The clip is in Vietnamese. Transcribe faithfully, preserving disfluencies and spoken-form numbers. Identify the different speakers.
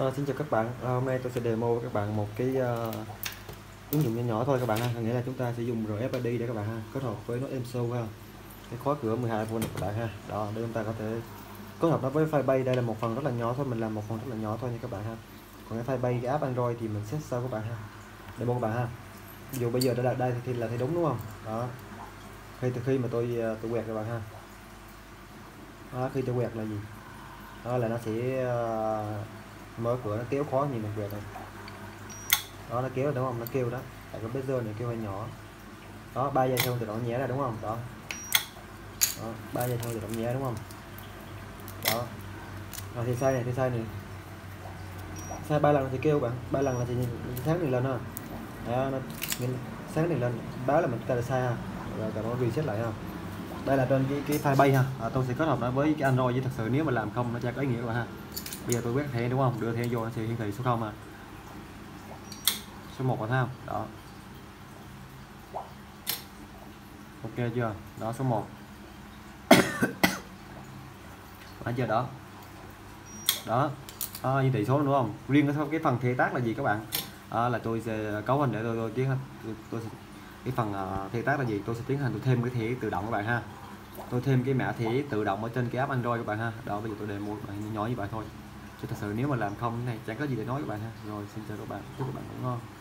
Speaker 1: Ờ, Xin chào các bạn. Ờ, hôm nay tôi sẽ demo với các bạn một cái ờ, ứng dụng nhỏ nhỏ thôi các bạn ha. Nghĩa là chúng ta sẽ dùng rờ ép i đê để các bạn ha, kết hợp với nó êm sâu ha, cái khóa cửa mười hai vôn này các bạn ha. Đó, để chúng ta có thể kết hợp nó với Firebase. Đây là một phần rất là nhỏ thôi, mình làm một phần rất là nhỏ thôi nha các bạn ha. Còn cái Firebase, cái app Android thì mình set sau các bạn ha. Demo các bạn ha. Ví dụ bây giờ đã là đây thì là thấy đúng đúng không? Đó. Khi từ khi mà tôi ờ, tôi quẹt các bạn ha. Đó, khi tôi quẹt là gì? Đó là nó sẽ ờ, mở cửa, nó kéo khóa nhìn mình quẹt này. Đó, nó kéo đúng không, nó kêu đó, tại cái bezel này kêu hơi nhỏ. Đó, ba giây sau tự động nhẹ ra đúng không? Đó, đó ba giây sau tự động nhẹ đúng không? Đó, rồi thì sai này, thì sai này, sai ba lần thì kêu bạn, ba lần là thì sáng này lên ha. Đó, nó sáng này lên báo là mình ta là sai ha, rồi cả nó reset lại ha. Đây là trên cái cái Firebase ha. À, tôi sẽ kết hợp nó với cái Android, chứ thật sự nếu mà làm không nó chả có ý nghĩa các bạn ha. Bây giờ tôi quét thẻ đúng không, đưa thẻ vô nó sẽ hiển thị số không à, số một bạn thấy không? Đó, ok chưa? Đó, số một. Thấy chưa? Đó, đó, à, như tỷ số đúng không? Riêng cái, cái phần thao tác là gì các bạn? À, là tôi sẽ cấu hình để tôi tôi tiến hành tôi, tôi, cái phần uh, thao tác là gì? Tôi sẽ tiến hành tôi thêm cái thẻ tự động các bạn ha. Tôi thêm cái mã thẻ tự động ở trên cái app Android các bạn ha. Đó, bây giờ tôi demo các bạn nhỏ như vậy thôi, chứ thật sự nếu mà làm không này chẳng có gì để nói các bạn ha. Rồi, xin chào các bạn, chúc các bạn ngủ ngon.